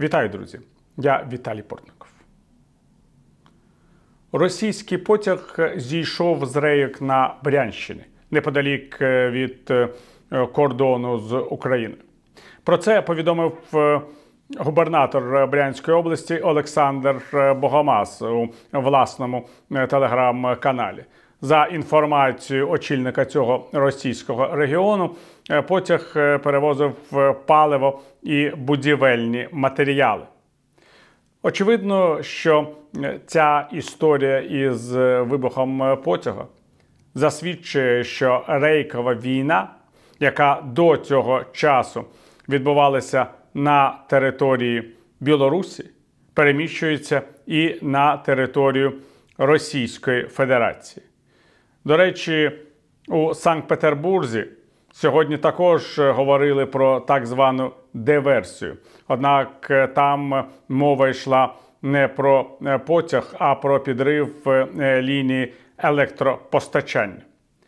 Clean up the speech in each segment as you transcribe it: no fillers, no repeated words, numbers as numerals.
Вітаю, друзі! Я Віталій Портников. Російський потяг зійшов з рейок на Брянщині, неподалік від кордону з Україною. Про це повідомив губернатор Брянської області Олександр Богомаз у власному телеграм-каналі. За інформацією очільника цього російського регіону, потяг перевозив паливо і будівельні матеріали. Очевидно, що ця історія із вибухом потяга засвідчує, що рейкова війна, яка до цього часу відбувалася на території Білорусі, переміщується і на територію Російської Федерації. До речі, у Санкт-Петербурзі сьогодні також говорили про так звану диверсію. Однак там мова йшла не про потяг, а про підрив лінії електропостачання.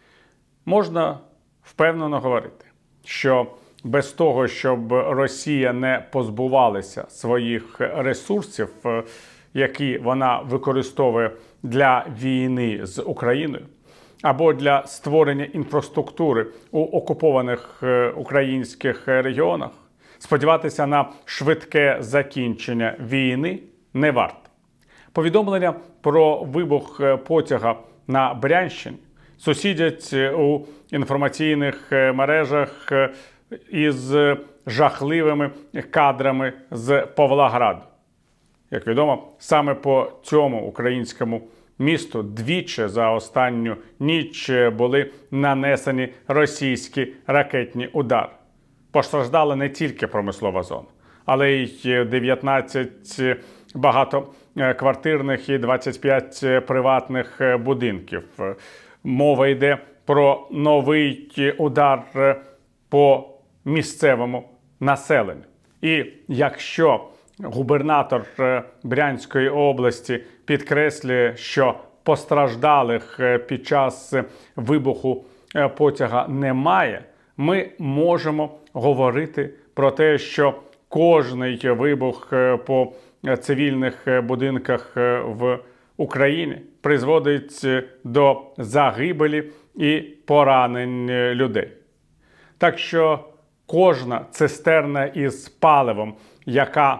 Можна впевнено говорити, що без того, щоб Росія не позбувалася своїх ресурсів, які вона використовує для війни з Україною, або для створення інфраструктури у окупованих українських регіонах, сподіватися на швидке закінчення війни не варто. Повідомлення про вибух потяга на Брянщині сусідять у інформаційних мережах із жахливими кадрами з Павлограду. Як відомо, саме по цьому українському місту двічі за останню ніч були нанесені російські ракетні удари. Постраждала не тільки промислова зона, але й 19 багатоквартирних і 25 приватних будинків. Мова йде про новий удар по місцевому населенню. І якщо губернатор Брянської області підкреслює, що постраждалих під час вибуху потяга немає, ми можемо говорити про те, що кожний вибух по цивільних будинках в Україні призводить до загибелі і поранень людей. Так що кожна цистерна із паливом, яка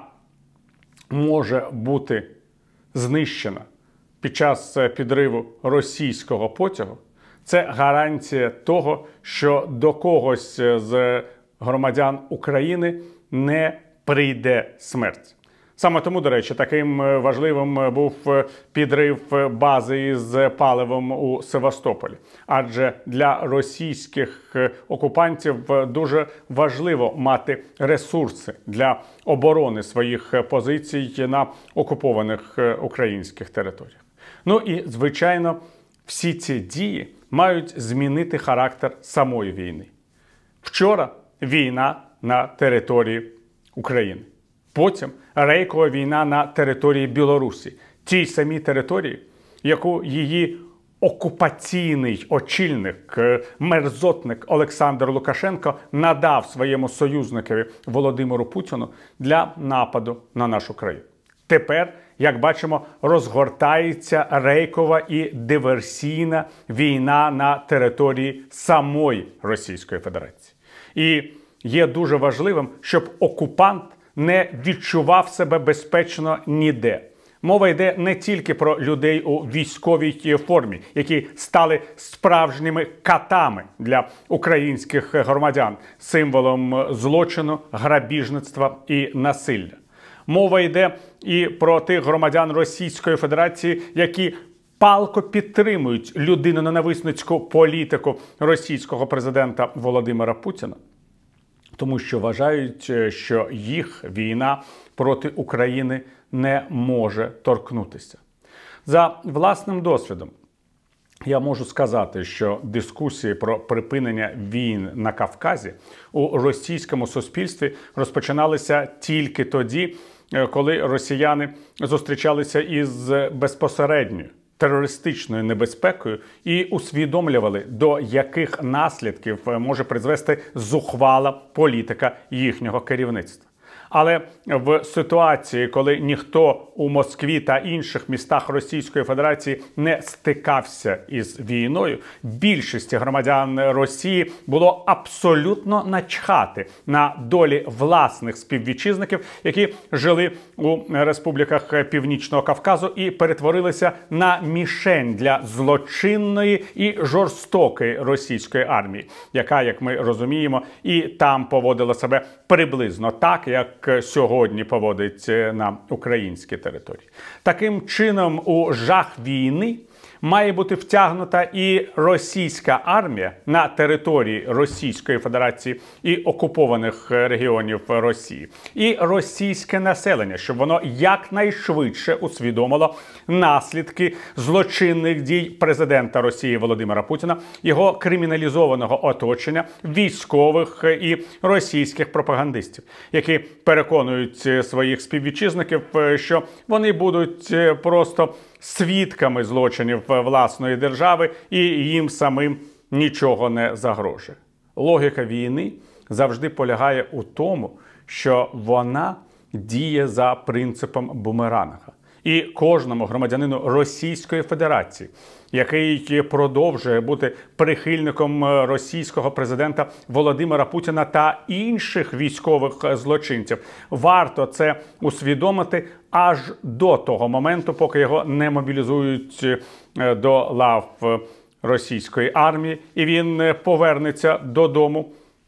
може бути знищена під час підриву російського потягу, це гарантія того, що до когось з громадян України не прийде смерть. Саме тому, до речі, таким важливим був підрив бази із паливом у Севастополі. Адже для російських окупантів дуже важливо мати ресурси для оборони своїх позицій на окупованих українських територіях. Ну і, звичайно, всі ці дії мають змінити характер самої війни. Вчора війна на території України. Потім рейкова війна на території Білорусі. Тій самій території, яку її окупаційний очільник, мерзотник Олександр Лукашенко надав своєму союзникові Володимиру Путіну для нападу на нашу країну. Тепер, як бачимо, розгортається рейкова і диверсійна війна на території самої Російської Федерації. І є дуже важливим, щоб окупант не відчував себе безпечно ніде. Мова йде не тільки про людей у військовій формі, які стали справжніми катами для українських громадян, символом злочину, грабіжництва і насилля. Мова йде і про тих громадян Російської Федерації, які палко підтримують людиноненависницьку політику російського президента Володимира Путіна. Тому що вважають, що їх війна проти України не може торкнутися. За власним досвідом я можу сказати, що дискусії про припинення війн на Кавказі у російському суспільстві розпочиналися тільки тоді, коли росіяни зустрічалися із безпосередньою терористичною небезпекою і усвідомлювали, до яких наслідків може призвести зухвала політика їхнього керівництва. Але в ситуації, коли ніхто у Москві та інших містах Російської Федерації не стикався із війною, більшості громадян Росії було абсолютно начхати на долі власних співвітчизників, які жили у республіках Північного Кавказу і перетворилися на мішень для злочинної і жорстокої російської армії, яка, як ми розуміємо, і там поводила себе приблизно так, як сьогодні поводить на українській території. Таким чином, у жах війни має бути втягнута і російська армія на території Російської Федерації і окупованих регіонів Росії, і російське населення, щоб воно якнайшвидше усвідомило наслідки злочинних дій президента Росії Володимира Путіна, його криміналізованого оточення, військових і російських пропагандистів, які переконують своїх співвітчизників, що вони будуть просто свідками злочинів власної держави і їм самим нічого не загрожує. Логіка війни завжди полягає у тому, що вона діє за принципом бумеранга. І кожному громадянину Російської Федерації, який продовжує бути прихильником російського президента Володимира Путіна та інших військових злочинців, варто це усвідомити аж до того моменту, поки його не мобілізують до лав російської армії, і він повернеться додому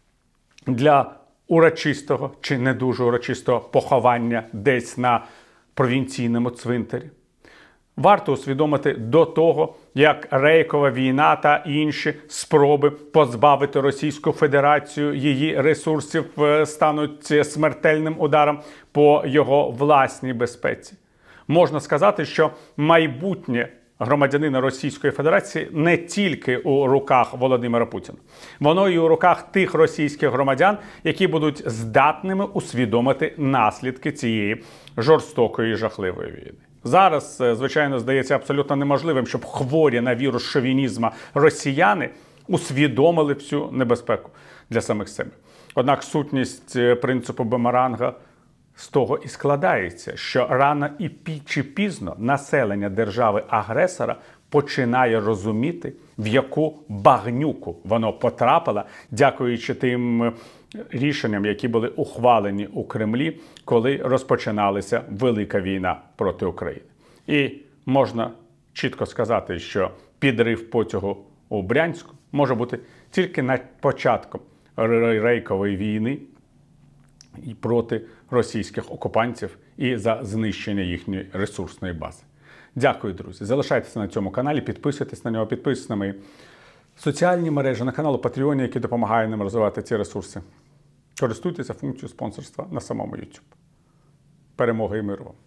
для урочистого чи не дуже урочистого поховання десь на провінційному цвинтарі. Варто усвідомити до того, як рейкова війна та інші спроби позбавити Російську Федерацію її ресурсів стануть смертельним ударом по його власній безпеці. Можна сказати, що майбутнє громадянина Російської Федерації не тільки у руках Володимира Путіна. Воно і у руках тих російських громадян, які будуть здатними усвідомити наслідки цієї жорстокої і жахливої війни. Зараз, звичайно, здається абсолютно неможливим, щоб хворі на вірус шовінізму росіяни усвідомили всю небезпеку для самих себе. Однак сутність принципу бумеранга з того і складається, що рано чи пізно населення держави-агресора починає розуміти, в яку багнюку воно потрапило, дякуючи тим рішенням, які були ухвалені у Кремлі, коли розпочиналася велика війна проти України. І можна чітко сказати, що підрив потягу у Брянську може бути тільки над початком рейкової війни і проти російських окупантів і за знищення їхньої ресурсної бази. Дякую, друзі. Залишайтеся на цьому каналі, підписуйтесь на нього, підписуйтесь на мої соціальні мережі, на канал у Patreon, який допомагає нам розвивати ці ресурси. Користуйтеся функцією спонсорства на самому YouTube. Перемоги і миру вам!